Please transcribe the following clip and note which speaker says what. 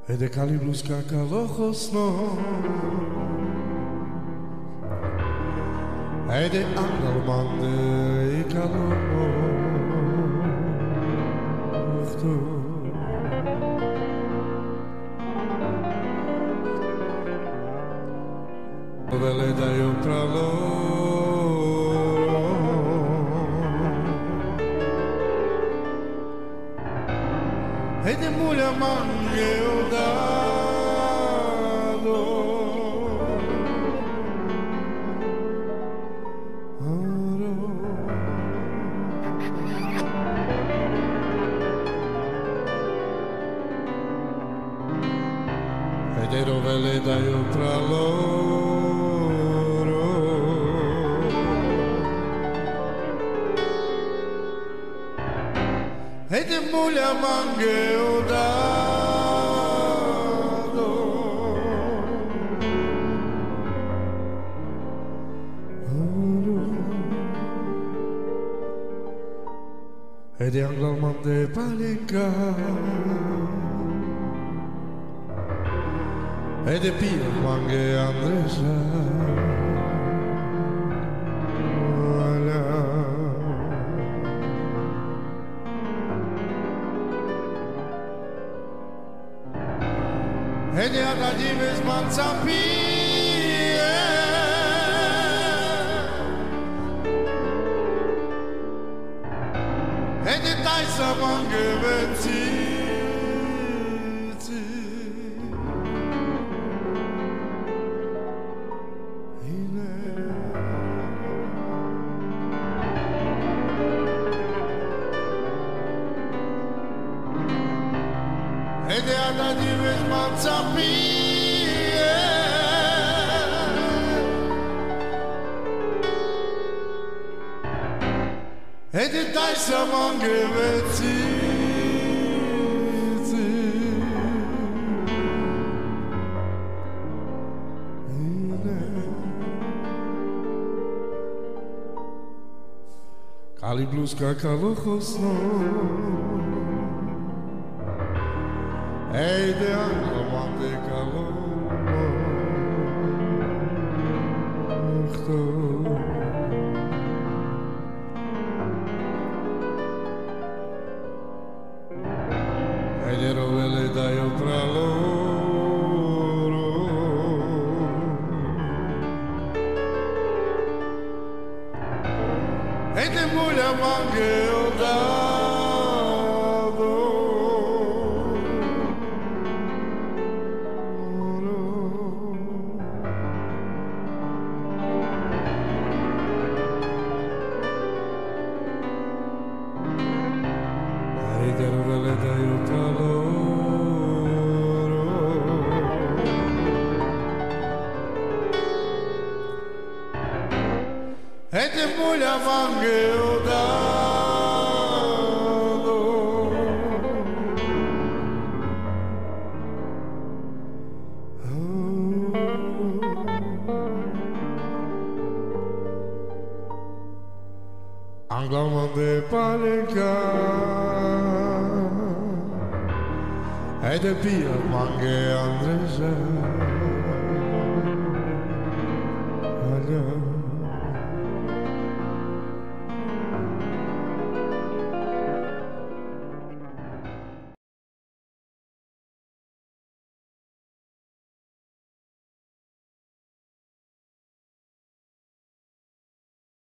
Speaker 1: E de calibru scakalojos no E de angelmande I kalofto Vele da io tra loro E de mulher mange eu dado E de rovele da io tra loro E de mulher mange eu dado E de angelmande palinka E de pia mange Andresa E de atadives manzapie E de taisa mange vezizi E de atadives manzapie E de taisa mange vezizi Calibru scakalojos no Ei de angelmande kalofto E de rovele da io tra loro E de mulher mange eu dado E de rovele da io tra loro E de mulher mange eu dado Angelmande palinka E de pia mange Andresa